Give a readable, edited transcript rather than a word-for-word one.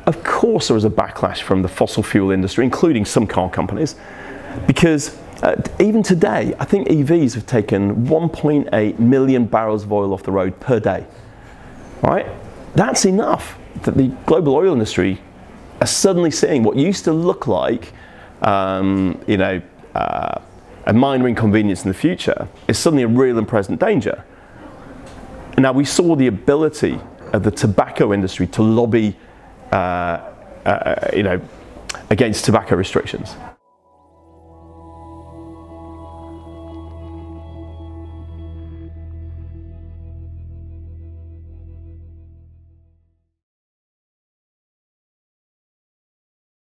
of course there was a backlash from the fossil fuel industry, including some car companies, because even today, I think EVs have taken 1.8 million barrels of oil off the road per day, right? That's enough that the global oil industry are suddenly seeing what used to look like, a minor inconvenience in the future is suddenly a real and present danger. Now, we saw the ability of the tobacco industry to lobby, against tobacco restrictions.